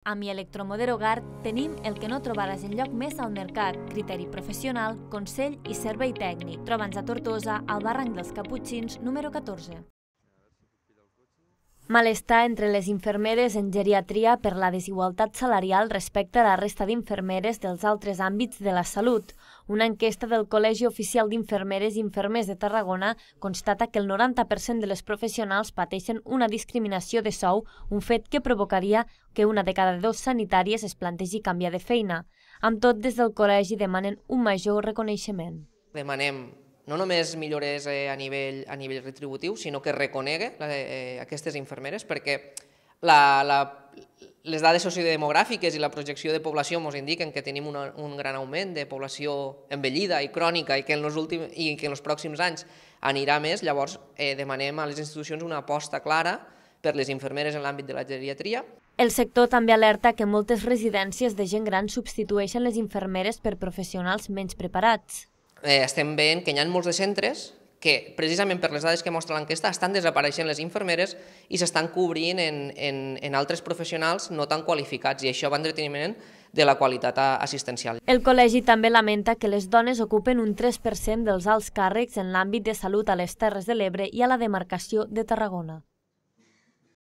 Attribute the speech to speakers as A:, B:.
A: A Mi Electromoder Hogar tenim el que no trobaràs enlloc més al mercat: criteri professional, consell i servei tècnic. Troba'ns a Tortosa, al barranc dels Caputxins, número 14. Malestar entre les infermeres en geriatria per la desigualtat salarial respecte a la resta d'infermeres dels altres àmbits de la salut. Una enquesta del Col·legi Oficial d'Infermeres i Infermers de Tarragona constata que el 90% de les professionals pateixen una discriminació de sou, un fet que provocaria que una de cada 2 sanitàries es plantegi canviar de feina. Amb tot, des del col·legi demanen un major reconeixement.
B: Demanem no només millores a nivell retributiu, sinó que reconegui aquestes infermeres, perquè les dades sociodemogràfiques i la projecció de població ens indiquen que tenim un gran augment de població envellida i crònica i que en els pròxims anys anirà més. Llavors demanem a les institucions una aposta clara per les infermeres en l'àmbit de la geriatria.
A: El sector també alerta que moltes residències de gent gran substitueixen les infermeres per professionals menys preparats.
B: Estem veient que hi ha molts de centres que, precisament per les dades que mostra l'enquesta, estan desapareixent les infermeres i s'estan cobrint en altres professionals no tan qualificats, i això va en detriment de la qualitat assistencial.
A: El col·legi també lamenta que les dones ocupen un 3% dels alts càrrecs en l'àmbit de salut a les Terres de l'Ebre i a la demarcació de Tarragona.